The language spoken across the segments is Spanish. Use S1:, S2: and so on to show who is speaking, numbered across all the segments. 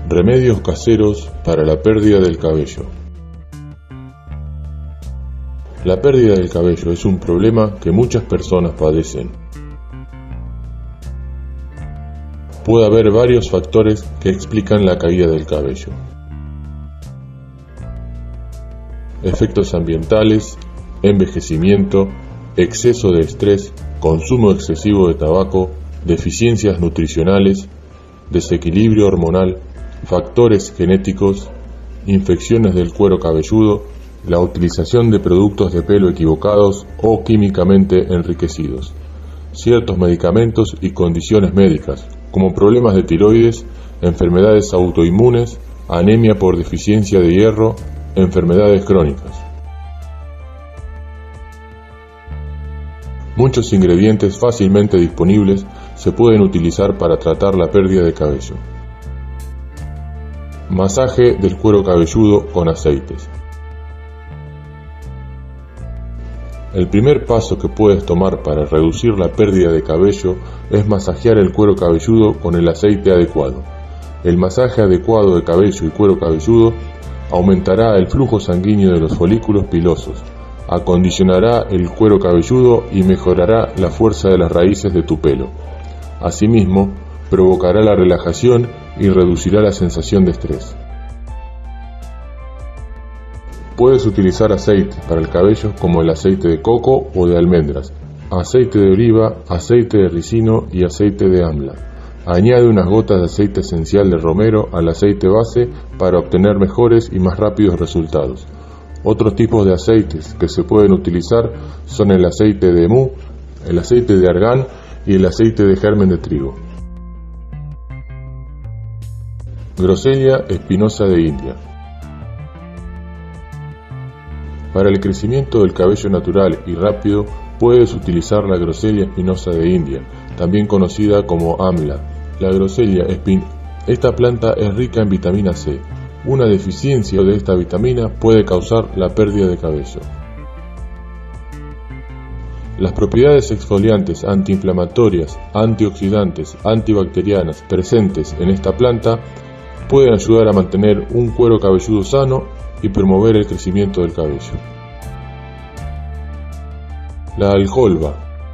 S1: Remedios caseros para la pérdida del cabello. La pérdida del cabello es un problema que muchas personas padecen. Puede haber varios factores que explican la caída del cabello. Efectos ambientales, envejecimiento, exceso de estrés, consumo excesivo de tabaco, deficiencias nutricionales, desequilibrio hormonal, factores genéticos, infecciones del cuero cabelludo, la utilización de productos de pelo equivocados o químicamente enriquecidos, ciertos medicamentos y condiciones médicas, como problemas de tiroides, enfermedades autoinmunes, anemia por deficiencia de hierro, enfermedades crónicas. Muchos ingredientes fácilmente disponibles se pueden utilizar para tratar la pérdida de cabello. Masaje del cuero cabelludo con aceites. El primer paso que puedes tomar para reducir la pérdida de cabello es masajear el cuero cabelludo con el aceite adecuado. El masaje adecuado de cabello y cuero cabelludo aumentará el flujo sanguíneo de los folículos pilosos, acondicionará el cuero cabelludo y mejorará la fuerza de las raíces de tu pelo. Asimismo, provocará la relajación y reducirá la sensación de estrés. Puedes utilizar aceite para el cabello como el aceite de coco o de almendras, aceite de oliva, aceite de ricino y aceite de amla. Añade unas gotas de aceite esencial de romero al aceite base para obtener mejores y más rápidos resultados. Otros tipos de aceites que se pueden utilizar son el aceite de emú, el aceite de argán y el aceite de germen de trigo. Grosella espinosa de India. Para el crecimiento del cabello natural y rápido, puedes utilizar la grosella espinosa de India, también conocida como amla. La grosella esta planta es rica en vitamina C. Una deficiencia de esta vitamina puede causar la pérdida de cabello. Las propiedades exfoliantes, antiinflamatorias, antioxidantes, antibacterianas presentes en esta planta pueden ayudar a mantener un cuero cabelludo sano y promover el crecimiento del cabello. La alholba.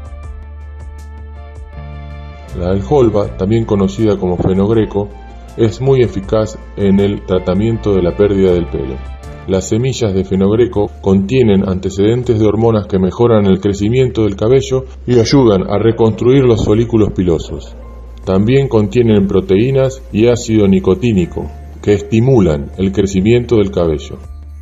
S1: La alholba, también conocida como fenogreco, es muy eficaz en el tratamiento de la pérdida del pelo. Las semillas de fenogreco contienen antecedentes de hormonas que mejoran el crecimiento del cabello y ayudan a reconstruir los folículos pilosos. También contienen proteínas y ácido nicotínico, que estimulan el crecimiento del cabello.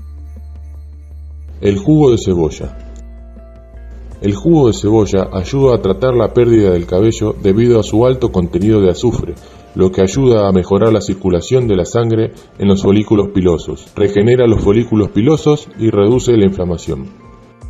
S1: El jugo de cebolla. El jugo de cebolla ayuda a tratar la pérdida del cabello debido a su alto contenido de azufre, lo que ayuda a mejorar la circulación de la sangre en los folículos pilosos, regenera los folículos pilosos y reduce la inflamación.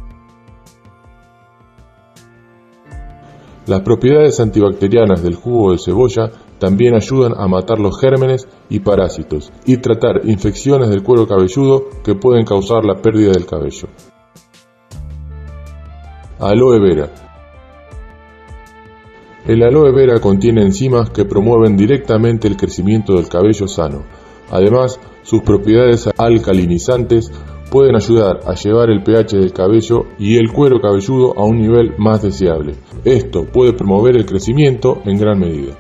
S1: Las propiedades antibacterianas del jugo de cebolla también ayudan a matar los gérmenes y parásitos y tratar infecciones del cuero cabelludo que pueden causar la pérdida del cabello. Aloe vera. El aloe vera contiene enzimas que promueven directamente el crecimiento del cabello sano. Además, sus propiedades alcalinizantes pueden ayudar a llevar el pH del cabello y el cuero cabelludo a un nivel más deseable. Esto puede promover el crecimiento en gran medida.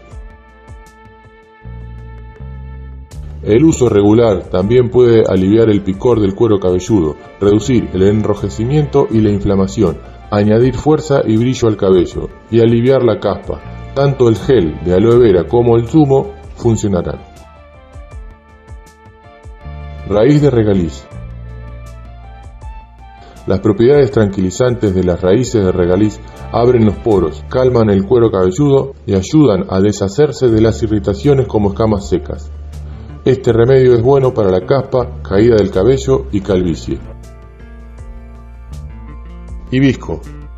S1: El uso regular también puede aliviar el picor del cuero cabelludo, reducir el enrojecimiento y la inflamación, añadir fuerza y brillo al cabello y aliviar la caspa. Tanto el gel de aloe vera como el zumo funcionarán. Raíz de regaliz. Las propiedades tranquilizantes de las raíces de regaliz abren los poros, calman el cuero cabelludo y ayudan a deshacerse de las irritaciones como escamas secas. Este remedio es bueno para la caspa, caída del cabello y calvicie. Hibisco.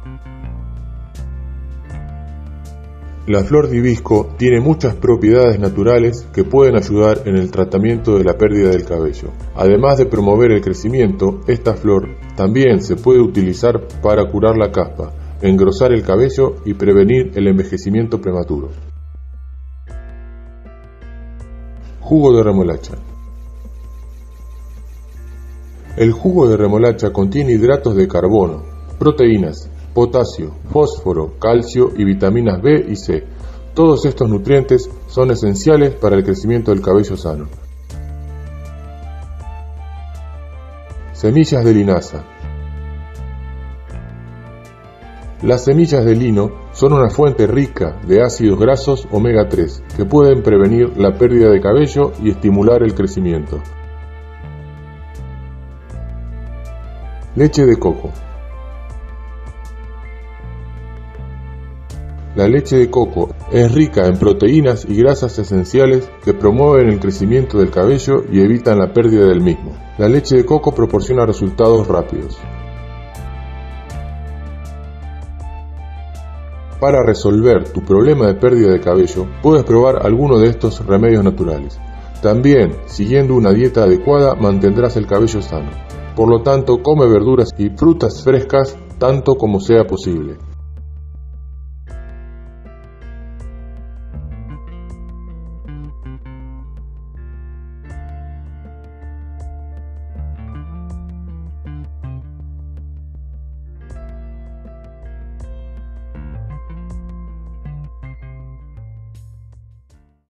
S1: La flor de hibisco tiene muchas propiedades naturales que pueden ayudar en el tratamiento de la pérdida del cabello. Además de promover el crecimiento, esta flor también se puede utilizar para curar la caspa, engrosar el cabello y prevenir el envejecimiento prematuro. Jugo de remolacha. El jugo de remolacha contiene hidratos de carbono, proteínas, potasio, fósforo, calcio y vitaminas B y C. Todos estos nutrientes son esenciales para el crecimiento del cabello sano. Semillas de linaza. Las semillas de lino son una fuente rica de ácidos grasos omega 3 que pueden prevenir la pérdida de cabello y estimular el crecimiento. Leche de coco. La leche de coco es rica en proteínas y grasas esenciales que promueven el crecimiento del cabello y evitan la pérdida del mismo. La leche de coco proporciona resultados rápidos. Para resolver tu problema de pérdida de cabello, puedes probar alguno de estos remedios naturales. También, siguiendo una dieta adecuada, mantendrás el cabello sano. Por lo tanto, come verduras y frutas frescas tanto como sea posible.